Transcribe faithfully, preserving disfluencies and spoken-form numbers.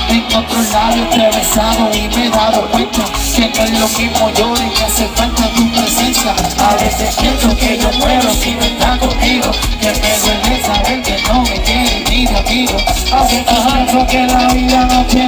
En otros labios te he besado y me he dado cuenta que no es lo mismo llorar y que hace falta tu presencia. A veces pienso que yo muero si no está conmigo, que me duele saber que no me quiere ni de amigo. A veces pienso que la vida no tiene